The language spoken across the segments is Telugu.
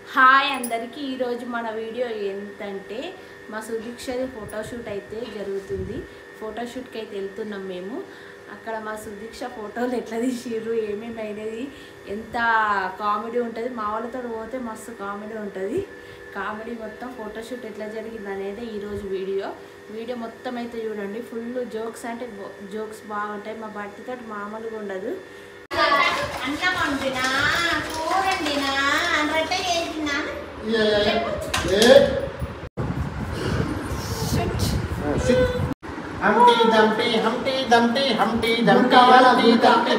హాయ్ అందరికీ ఈరోజు మన వీడియో ఏంటంటే మా సుదీక్షది ఫోటోషూట్ అయితే జరుగుతుంది. ఫోటోషూట్కి అయితే వెళ్తున్నాం మేము. అక్కడ మా సుదీక్ష ఫోటోలు ఎట్లా తీసిర్రు, ఏమేమి అయినది, ఎంత కామెడీ ఉంటుంది. మా వాళ్ళతో పోతే మస్తు కామెడీ ఉంటుంది. కామెడీ మొత్తం ఫోటోషూట్ ఎట్లా జరిగింది అనేది ఈరోజు వీడియో మొత్తం అయితే చూడండి. ఫుల్ జోక్స్ అంటే జోక్స్ బాగుంటాయి. మా బట్టితో మామూలుగా ఉండదు. అన్నం వండినా కూరండినా అన్నట్టే చేసినా హంటీ దంటీ హంటీ దంటీ హంటీ దంటీ హంటీ దంటీ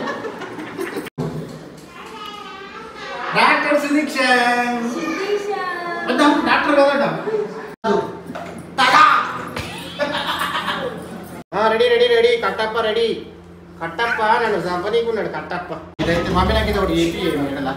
డాక్టర్ సుదీక్ష అద్దం డాక్టర్ కదట ready ready ready Kattappa ready Kattappa నన్ను సంపనీకున్నాడు కట్టప్ప. ఇదైతే మమ్మీ నాకు ఇది ఒకటి ఏపీ ఇలా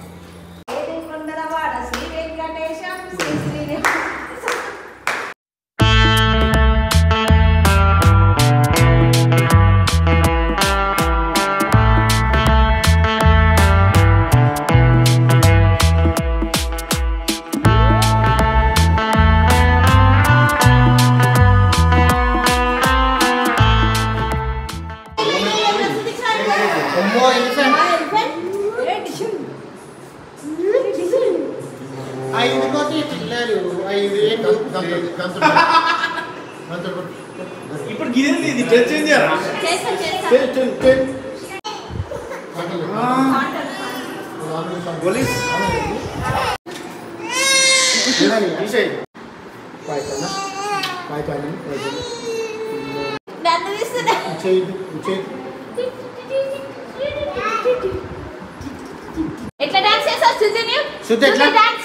ఇప్పుడు గిరింది ఇది చేంజ్ చేయరా పోలీస్ ఎట్లా డాన్స్ చేస్తావు సుజని? సుజని డాన్స్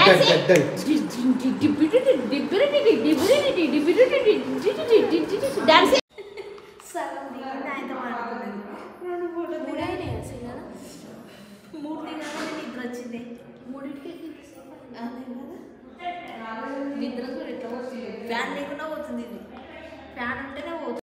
డాన్స్ నిద్ర ఎట్లా పోతుంది? ఫ్యాన్ లేకుండా పోతుంది. ఇది ఫ్యాన్ ఉంటేనే పోతుంది.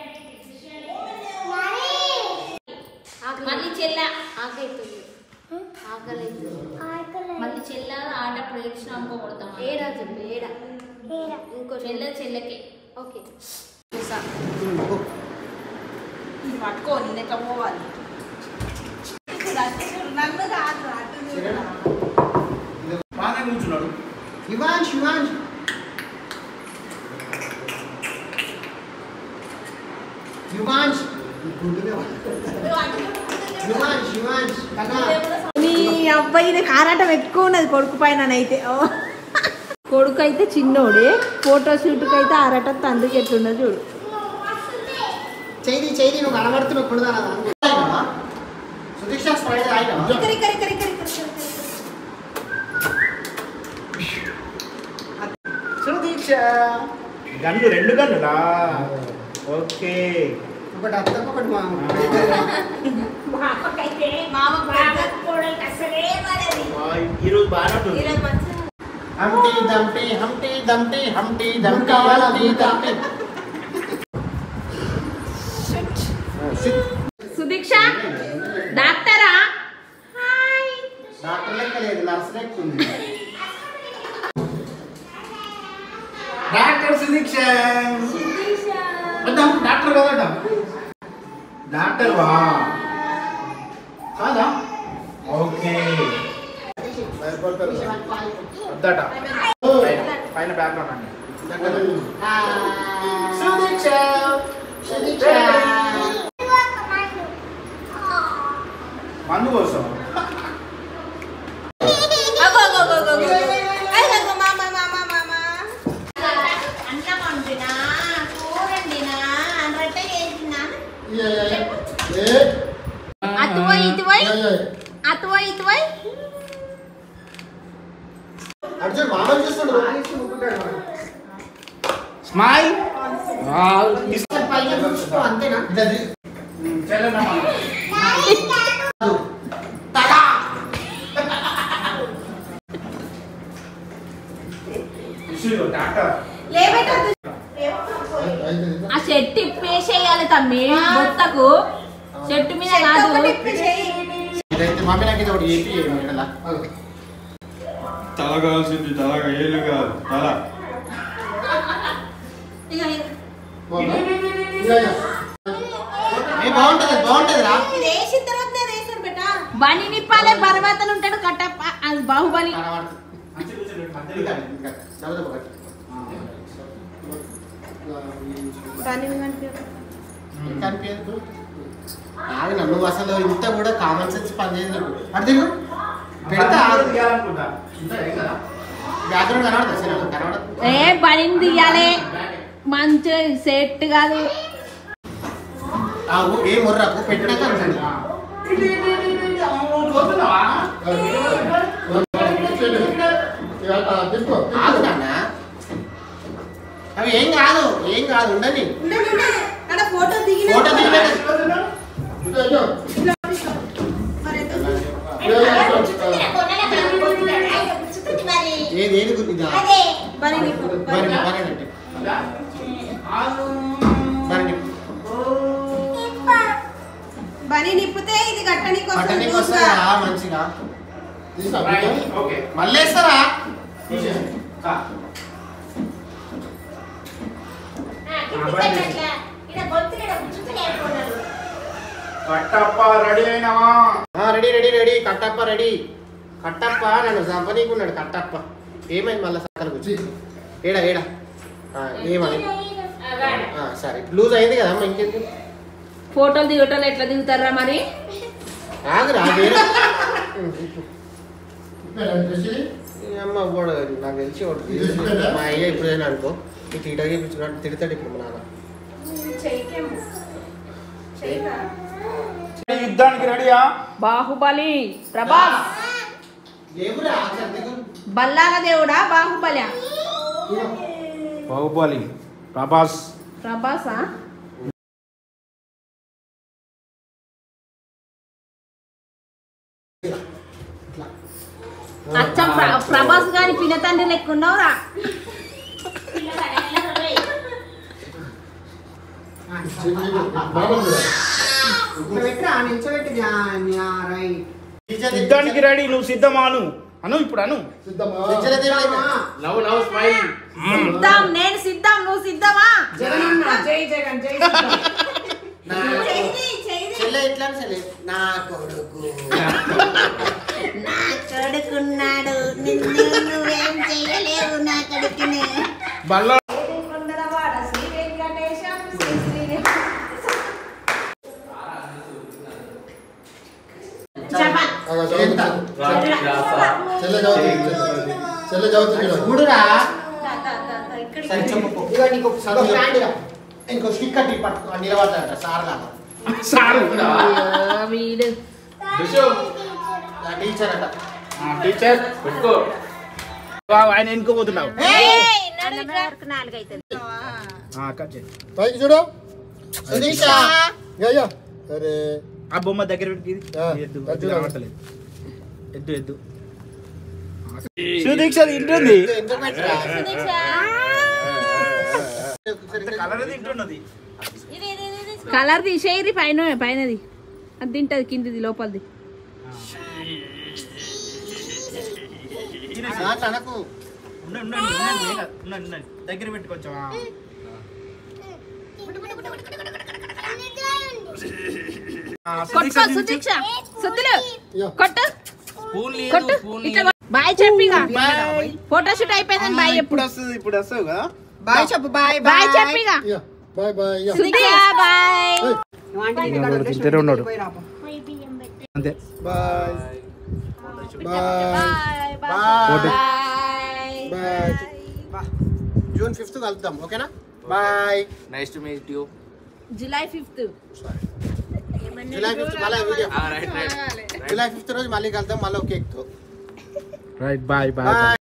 మళ్ళీ చెల్ల ఆకైతుంది, ఆకలి అవుతుంది. మళ్ళీ చెల్ల ఆడప్పుడు ఏడ్చిన అనుకో కొడతాం. ఏడా చెప్పి ఏడా ఇంకో చెల్లెకి ఓకే పట్టుకో. నేను ఎట్లా పోవాలి? నన్ను కాదు బాగా కూర్చున్నాడు శివాంశ్ శివాంశ్ శివాంశ్ శివాంశ్ శివాంశ్ మీ అబ్బాయి కారాటం ఎక్కువ ఉన్నది కొడుకు పైన అయితే. కొడుకు అయితే చిన్నోడే, ఫోటోషూట్కి అయితే ఆరాటం తండ్రికి ఎట్లున్నది చూడు. చేయి చేయి నువ్వు కనబడుతున్నావు కొడదానా సుదీక్ష స్ప్రైడ్ అయినా సుదీక్ష గన్ను రెండు గన్నులా ఓకే ఒకటి అత్తకు ఒకటి మామ. ఈరోజు బాగా ఉంటుంది. హంటీ దంటీ హంటీ దంటీ హంటీ దంటీ హంటీ దంటీ సుదీక్ష డాక్టరా? డాక్టర్ లెక్క లేదు, నర్స్ లెక్క ఉంది. డాక్టర్ సుదీక్ష అద్దం డాక్టర్ కదట డాక్టర్ వా కాదా ఓకే వద్దట పైన బ్యాక్గ్రౌండ్ అండి. సుదీక్ష సుదీక్ష మందు కోసం అన్నం వండినా కూరండినా అన్నట్టే చేసినా అతువై ఇటువై అతువై ఇటువై అర్జున్ మామూలు చూస్తున్నాడు స్మైల్ అంతేనా డాక్టర్ ఆ చెట్టు ఇప్పేసేయాలి తమ్మి బొత్తకు. చెట్టు మీద కాదు. ఇదైతే మమ్మీ నాకు ఇది ఒకటి ఏపీ తల కావాల్సింది తలగా ఏళ్ళు కాదు తల. బాగుంటది రా. బని నిప్పాలే పర్వతలు ఉంటాడు కట్టప్ప, అది బాహుబలి. కనిపించదు. నువ్వు అసలు ఇంత కూడా కామన్ సెన్స్ పనిచేయదు నీకు. అర్థం పెడతా బ్యాక్గ్రౌండ్ కనబడదు. ఏ బనిని తీయాలి, మంచి సెట్ కాదు. ఏ మొర్రకు పెట్టినాక అవి ఏం కాదు ఉండని. ఫోటో దిగి ఫోటో ఏది గురించి బని నిప్పితే ఇది గట్టనికి వస్తుందా మంచిగా మళ్ళీ వేస్తారా? కట్టప్ప రెడీ అయినావా? Ready Kattappa ready. కట్టప్ప నన్ను చంపనీకున్నాడు కట్టప్ప. ఏమైంది మళ్ళీ సక్కలు కూర్చి ఏడా ఏమని? సరే లూజ్ అయింది కదమ్మా, ఇంకెందుకు ఫోటోలు దిగటోళ్ళు ఎట్లా దిగుతారా మరి? ఆగురా అమ్మ వాడు నాకు తెలిసి మా అయ్య ఇప్పుడైనా అనుకో నీకు ఇటగా ఇప్పించుకున్నాడు తిడతాడు ఇప్పుడు మా నాన్న. యుద్ధానికి రెడీయా? బాహుబలి ప్రభాస్. బల్లాగ దేవుడా బాహుబలి? బాహుబలి ప్రభాస్. ప్రభాసా? అచ్చం ప్రభాస్ గారి పినతండ్రి లెక్క ఉన్నావురా. యుద్ధానికి రెడీ. నువ్వు సిద్ధమాను అను ఇప్పుడు అను. సిద్ధం, నేను సిద్ధం, నువ్వు సిద్ధమా? నా కొడుకు నా కొడుకున్నాడు, నిన్ను నువ్వేం చెయ్యలేవు నా కొడుకుని. బల్ల చూడురా. ఇంకో స్టిక్కర్ పట్టుకో నిలబడతాడ సార్ లాగా. సారు వీడు టీచర్ అట. టీచర్ పెట్టుకో. ఆయన ఎన్నుకోబోతున్నావు. పైకి చూడు సుదీక్ష. అరే ఆ బొమ్మ దగ్గర పెట్టి ఎద్దు ఎద్దు ఎద్దు సుదీక్ష తింటుంది. కలర్ తింటున్నది. కలర్ తీసేయి పైనది, అది తింటది కిందిది లోపలిది. తనకు దగ్గర పెట్టి కొంచెం కొట్టుకో సుదీక్ష, సుత్తులు కొట్టు కొట్టు. ఇట్లా బాయ్ చెప్పిగా. ఫోటోషూట్ అయిపోయిందని బాయ్ చెప్పు. ఇప్పుడు వస్తావు కదా. బాయ్ చెప్పు. బాయ్ బాయ్ చెప్పిగా. Bye bye Sudeeksha bye. తింటే ఉన్నాడు అంతే. Bye bye. జూన్ 5th కలుద్దాం, ఓకేనా? Bye. Nice to meet you. July 5th. July 5th మళ్ళీ వీడియో. జూలై 5th రోజు మళ్ళీ కలుద్దాం, మళ్ళీ కేక్ తో. Right bye bye.